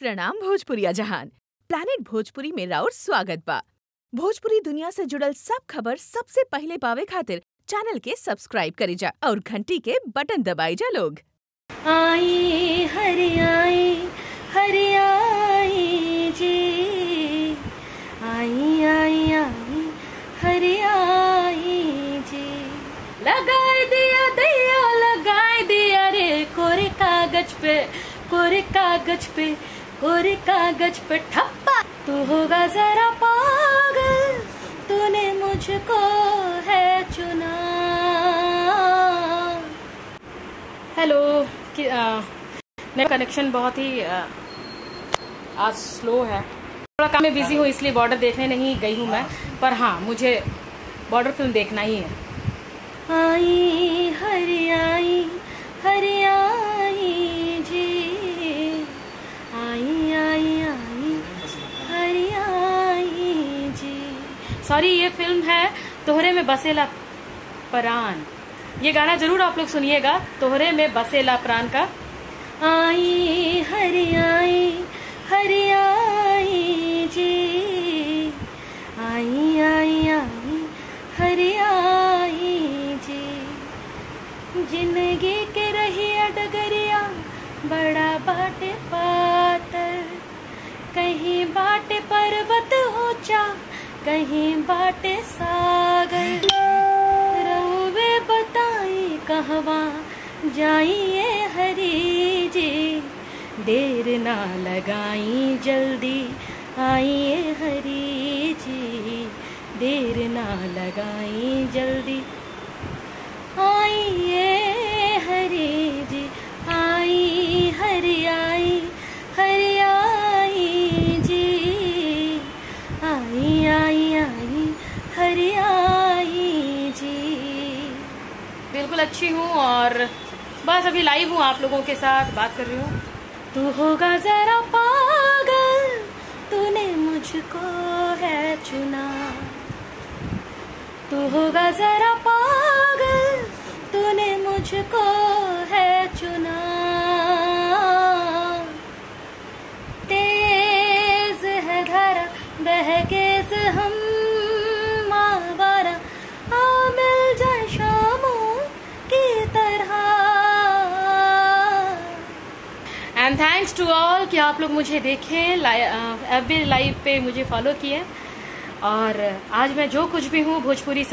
प्रणाम भोजपुरिया जहान। प्लानिट भोजपुरी में राउर स्वागत बा। भोजपुरी दुनिया से जुड़ल सब खबर सबसे पहले पावे खातिर चैनल के सब्सक्राइब करी जा और घंटी के बटन दबाई जा लोग। आई हरियाई जी, आई आई आई हरियाई जी। लगाए दिया रे कोरे कागज पे ठप्पा। तू होगा जरा पागल, तूने मुझको है चुना। हेलो, मेरा कनेक्शन बहुत ही आज स्लो है। थोड़ा काम में बिजी हूँ इसलिए बॉर्डर देखने नहीं गई हूँ मैं, पर हाँ मुझे बॉर्डर फिल्म देखना ही है। आई हरियाई जी, आई आई आई हरियाई जी। सॉरी, ये फिल्म है तोहरे में बसेला परान। ये गाना जरूर आप लोग सुनिएगा, तोहरे में बसेला प्राण का। आई हरियाई जी, आई आई आई हरियाई जी। जिंदगी के रहिया डगरिया बड़ा बाटे पातर, कहीं बाटे पर्वत ऊंचा, कहीं बाटे सागर। रहुए बताई कहवा जाइए हरी जी, देर ना लगाई जल्दी आइए हरी जी, देर ना लगाई जल्दी आइए हरी जी। आई हरियाई जी, आई आई आई हरियाई जी। बिल्कुल अच्छी हूँ और बस अभी लाइव हूँ, आप लोगों के साथ बात कर रही हूँ। तू होगा जरा पागल, तूने मुझको है चुना। तू होगा जरा पागल, तूने मुझको है चुना। तेज है धारा बहके से हम मावारा, आ मिल जाए शामों की तरह। एंड थैंक्स टू ऑल कि आप लोग मुझे देखें, FB लाइव पे मुझे फॉलो किए। और आज मैं जो कुछ भी हूँ भोजपुरी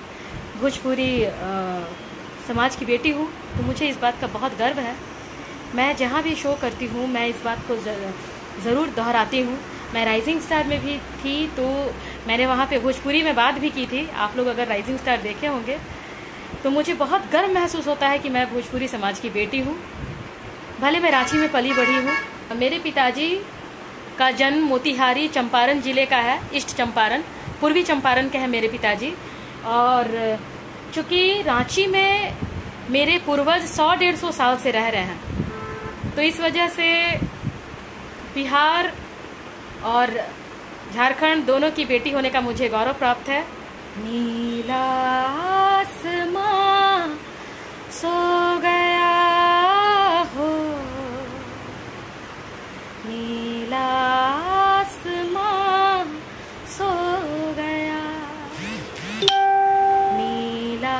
समाज की बेटी हूँ, तो मुझे इस बात का बहुत गर्व है। मैं जहाँ भी शो करती हूँ मैं इस बात को ज़रूर दोहराती हूँ। मैं राइजिंग स्टार में भी थी तो मैंने वहाँ पे भोजपुरी में बात भी की थी। आप लोग अगर राइजिंग स्टार देखे होंगे तो मुझे बहुत गर्व महसूस होता है कि मैं भोजपुरी समाज की बेटी हूँ। भले मैं रांची में पली बढ़ी हूँ। मेरे पिताजी का जन्म मोतिहारी चंपारण जिले का है, ईस्ट चंपारण, पूर्वी चंपारण के हैं मेरे पिताजी। और चूँकि रांची में मेरे पूर्वज 100-150 साल से रह रहे हैं, तो इस वजह से बिहार और झारखंड दोनों की बेटी होने का मुझे गौरव प्राप्त है। नीला आसमां सो गया हो, नीला आसमां सो गया, नीला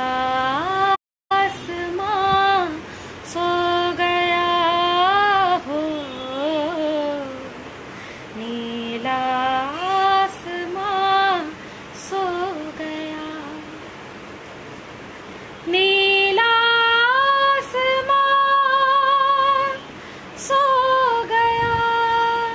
आसमां सो गया हो, नीला आसमां सो गया, नीला आसमां सो गया,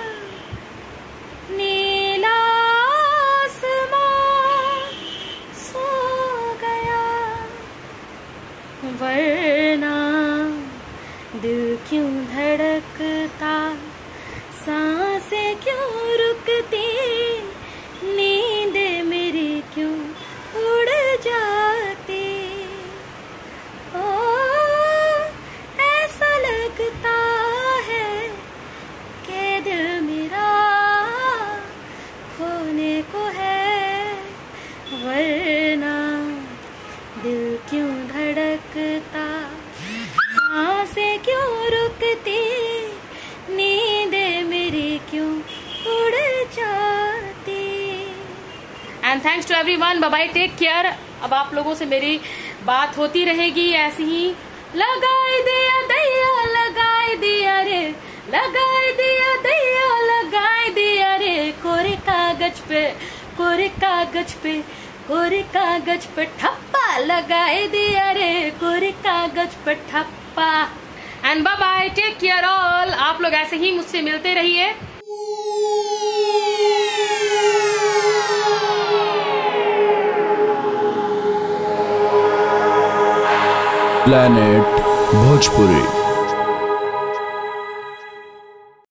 thanks to everyone, bye bye, take care. अब आप लोगों से मेरी बात होती रहेगी ऐसी ही। लगाए दिया दैया, लगाए दिया रे, लगाए दिया दैया, लगाए दिया रे, कोरे कागज पे, कोरे कागज पे, कोरे कागज पे ठप्पा लगाए दिया रे, कोरे कागज पे ठप्पा। And bye bye, take care all. आप लोग ऐसे ही मुझसे मिलते रहिए। प्लैनेट भोजपुरी।